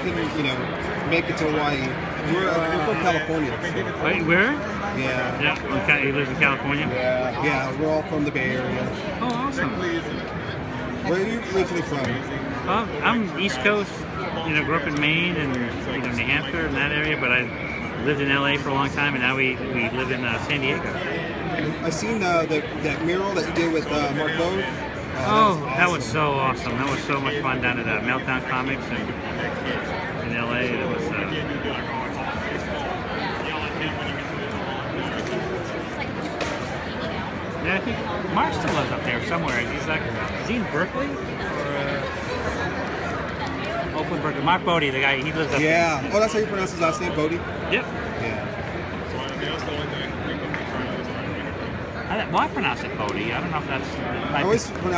can, make it to Hawaii. We're from California. So. Wait, where? Yeah. Yeah, you live in California? Yeah, we're all from the Bay Area. Oh, awesome. Where are you originally from? I'm East Coast. Grew up in Maine and New Hampshire and that area, but I lived in LA for a long time, and now we live in San Diego. I seen that mural that you did with Mark Bode. That was so awesome. That was so much fun down at Meltdown Comics and in LA. It was. Yeah, I think Mark still lives up there somewhere. Is he in Berkeley? Oakland, Berkeley. Mark Bodie, the guy, he lives up there. Yeah. Oh, that's how you pronounce his last name, Bodie? Yep. Yeah. I pronounce it Bodie. I don't know if that's... I always pronounce